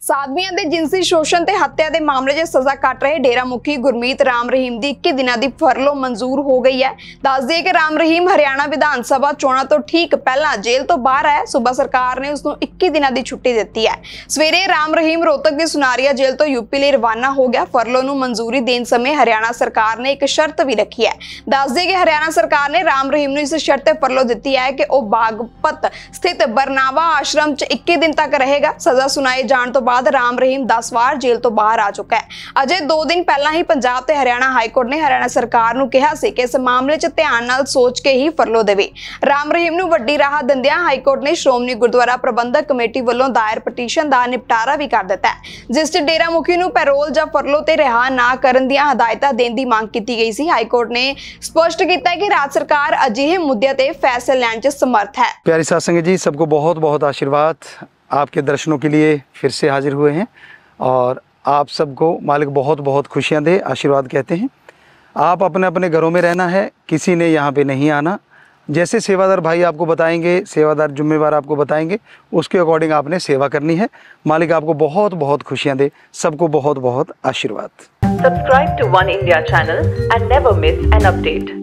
ਸਾਧਵੀਆਂ ਦੇ ਜਿੰਸੀ ਸ਼ੋਸ਼ਣ ਤੇ ਹੱਤਿਆ ਦੇ ਮਾਮਲੇ 'ਚ ਸਜ਼ਾ ਕੱਟ ਰਹੇ ਡੇਰਾ ਮੁਖੀ ਗੁਰਮੀਤ ਰਾਮ ਰਹੀਮ ਦੀ 21 ਦਿਨਾਂ ਦੀ ਫਰਲੋ ਮਨਜ਼ੂਰ ਹੋ ਗਈ ਹੈ। ਦੱਸ ਦਈਏ ਕਿ ਰਾਮ ਰਹੀਮ ਹਰਿਆਣਾ ਵਿਧਾਨ ਸਭਾ ਚੋਣਾਂ ਤੋਂ ਠੀਕ ਪਹਿਲਾਂ ਜੇਲ੍ਹ ਤੋਂ ਬਾਹਰ ਆਇਆ। ਸੂਬਾ ਸਰਕਾਰ ਨੇ ਉਸ ਨੂੰ 21 ਦਿਨਾਂ ਦੀ ਛੁੱਟੀ ਦਿੱਤੀ ਹੈ। ਸਵੇਰੇ ਰਾਮ ਰਹੀਮ ਰੋਹਤਕ ਦੀ ਸੁਨਾਰੀਆ ਜੇਲ੍ਹ ਤੋਂ ਯੂਪੀ ਲਈ ਰਵਾਨਾ ਹੋ ਗਿਆ। ਫਰਲੋ ਨੂੰ ਮਨਜ਼ੂਰੀ ਦੇਣ ਸਮੇਂ ਹਰਿਆਣਾ ਸਰਕਾਰ ਨੇ ਇੱਕ ਸ਼ਰਤ ਵੀ ਰੱਖੀ ਹੈ। ਦੱਸ ਦਈਏ ਕਿ ਹਰਿਆਣਾ ਸਰਕਾਰ ਨੇ ਰਾਮ ਰਹੀਮ ਨੂੰ ਇਸ ਸ਼ਰਤ ਤੇ ਫਰਲੋ ਦਿੱਤੀ ਹੈ ਕਿ ਉਹ ਬਾਗਪਤ ਸਥਿਤ ਬਰਨਾਵਾ ਆਸ਼ਰਮ 'ਚ 21 ਦਿਨ ਤੱਕ ਰਹੇਗਾ। ਸਜ਼ਾ ਸੁਣਾਏ ਜਾਣ ਤੋਂ ਬਾਅਦ ਰਾਮ ਰਹੀਮ 10 ਵਾਰ ਜੇਲ੍ਹ ਤੋਂ ਬਾਹਰ ਆ ਚੁੱਕਾ ਹੈ। ਅਜੇ 2 ਦਿਨ ਪਹਿਲਾਂ ਹੀ ਪੰਜਾਬ ਤੇ ਹਰਿਆਣਾ ਹਾਈ ਕੋਰਟ ਨੇ ਹਰਿਆਣਾ ਸਰਕਾਰ ਨੂੰ ਕਿਹਾ ਸੀ ਕਿ ਇਸ ਮਾਮਲੇ 'ਚ ਧਿਆਨ ਨਾਲ ਸੋਚ ਕੇ ਹੀ ਫਰਲੋ ਦੇਵੇ। ਰਾਮ ਰਹੀਮ ਨੂੰ ਵੱਡੀ ਰਾਹਤ ਦਿੰਦਿਆਂ ਹਾਈ ਕੋਰਟ ਨੇ ਸ਼੍ਰੋਮਣੀ ਗੁਰਦੁਆਰਾ ਪ੍ਰਬੰਧਕ ਕਮੇਟੀ ਵੱਲੋਂ ਦਾਇਰ ਪਟੀਸ਼ਨ ਦਾ ਨਿਪਟਾਰਾ ਵੀ ਕਰ ਦਿੱਤਾ ਹੈ, ਜਿਸ 'ਚ ਡੇਰਾ ਮੁਖੀ ਨੂੰ ਪੈਰੋਲ ਜਾਂ ਫਰਲੋ ਤੇ ਰਿਹਾ ਨਾ ਕਰਨ ਦੀਆਂ ਹਦਾਇਤਾਂ ਦੇਣ ਦੀ ਮੰਗ ਕੀਤੀ ਗਈ ਸੀ। ਹਾਈ ਕੋਰਟ ਨੇ ਸਪਸ਼ਟ ਕੀਤਾ ਕਿ ਰਾਜ सरकार अजिहे मुद्दे ते फैसले लेने च समर्थ है। प्यारी साथ संगत जी, सबको बहुत बहुत आशीर्वाद। आपके दर्शनों के लिए फिर से हाजिर हुए हैं और आप सबको मालिक बहुत बहुत खुशियां दे, आशीर्वाद कहते हैं। आप अपने अपने घरों में रहना है, किसी ने यहाँ पे नहीं आना। जैसे सेवादार भाई आपको बताएंगे, सेवादार जुम्मेवार आपको बताएंगे, उसके अकॉर्डिंग आपने सेवा करनी है। मालिक आपको बहुत बहुत खुशियां दे। सबको बहुत बहुत आशीर्वाद। Subscribe to One India channel and never miss an update.